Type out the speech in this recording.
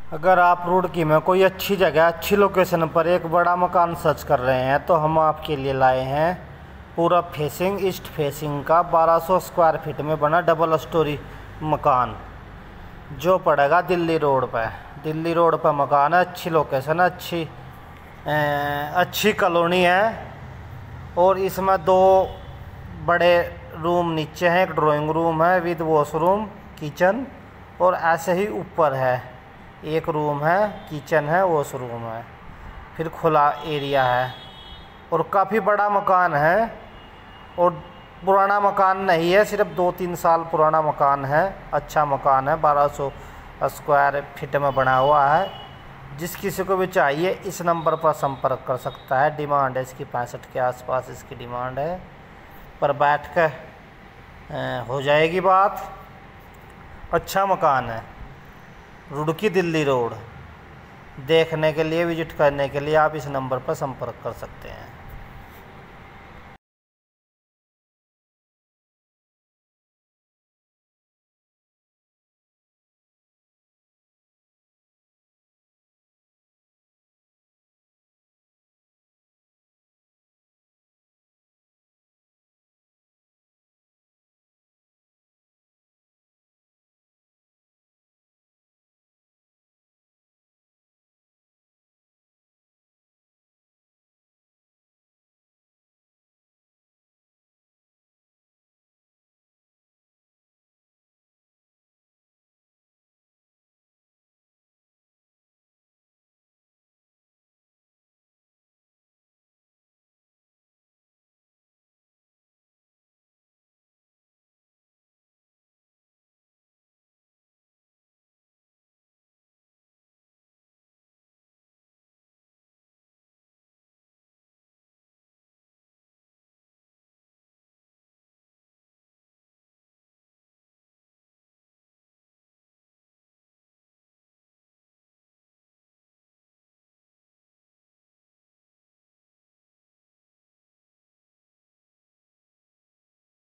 अगर आप रुड़की में कोई अच्छी जगह अच्छी लोकेशन पर एक बड़ा मकान सर्च कर रहे हैं तो हम आपके लिए लाए हैं पूरा फेसिंग ईस्ट फेसिंग का 1200 स्क्वायर फीट में बना डबल स्टोरी मकान जो पड़ेगा दिल्ली रोड पर। दिल्ली रोड पर मकान है, अच्छी लोकेशन है, अच्छी कॉलोनी है। और इसमें 2 बड़े रूम नीचे हैं, एक ड्राइंग रूम है विद वॉशरूम किचन, और ऐसे ही ऊपर है एक रूम है, किचन है, वॉशरूम है, फिर खुला एरिया है। और काफ़ी बड़ा मकान है और पुराना मकान नहीं है, सिर्फ 2-3 साल पुराना मकान है। अच्छा मकान है, 1200 स्क्वायर फीट में बना हुआ है। जिस किसी को भी चाहिए इस नंबर पर संपर्क कर सकता है। डिमांड है इसकी 65 के आसपास इसकी डिमांड है, पर बैठ कर हो जाएगी बात। अच्छा मकान है, रुड़की दिल्ली रोड। देखने के लिए, विजिट करने के लिए आप इस नंबर पर संपर्क कर सकते हैं।